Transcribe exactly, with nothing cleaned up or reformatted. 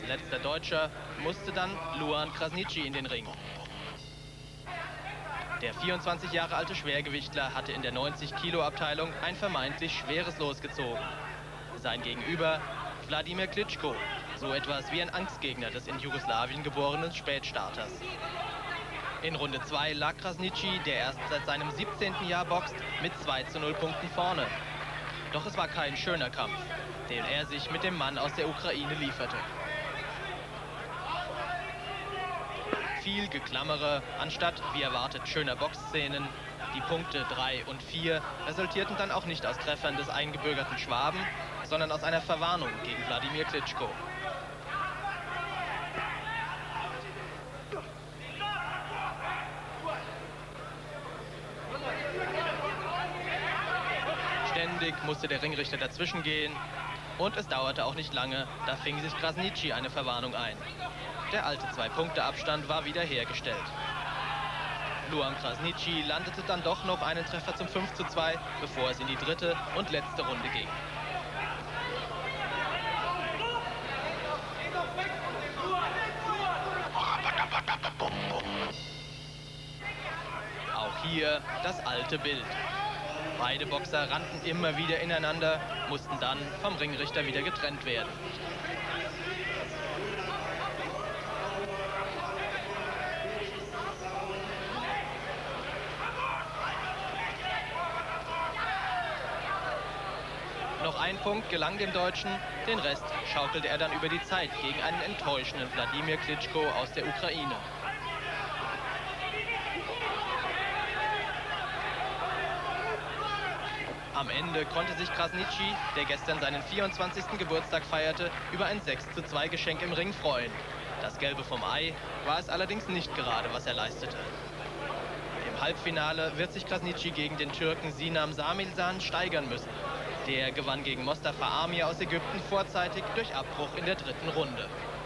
letzter Deutscher musste dann Luan Krasniqi in den Ring. Der vierundzwanzig Jahre alte Schwergewichtler hatte in der neunzig Kilo Abteilung ein vermeintlich schweres Los gezogen. Sein Gegenüber Wladimir Klitschko, so etwas wie ein Angstgegner des in Jugoslawien geborenen Spätstarters. In Runde zwei lag Krasniqi, der erst seit seinem siebzehnten Jahr boxt, mit zwei zu null Punkten vorne. Doch es war kein schöner Kampf, den er sich mit dem Mann aus der Ukraine lieferte. Viel Geklammere, anstatt, wie erwartet, schöner Boxszenen. Die Punkte drei und vier resultierten dann auch nicht aus Treffern des eingebürgerten Schwaben, sondern aus einer Verwarnung gegen Wladimir Klitschko. Ständig musste der Ringrichter dazwischen gehen und es dauerte auch nicht lange, da fing sich Krasniqi eine Verwarnung ein. Der alte Zwei-Punkte-Abstand war wiederhergestellt. Luan Krasniqi landete dann doch noch einen Treffer zum fünf zu zwei, bevor es in die dritte und letzte Runde ging. Auch hier das alte Bild. Beide Boxer rannten immer wieder ineinander, mussten dann vom Ringrichter wieder getrennt werden. Noch ein Punkt gelang dem Deutschen, den Rest schaukelte er dann über die Zeit gegen einen enttäuschenden Wladimir Klitschko aus der Ukraine. Am Ende konnte sich Krasniqi, der gestern seinen vierundzwanzigsten Geburtstag feierte, über ein sechs zu zwei Geschenk im Ring freuen. Das Gelbe vom Ei war es allerdings nicht gerade, was er leistete. Im Halbfinale wird sich Krasniqi gegen den Türken Sinem Samilsan steigern müssen. Der gewann gegen Mostafa Amir aus Ägypten vorzeitig durch Abbruch in der dritten Runde.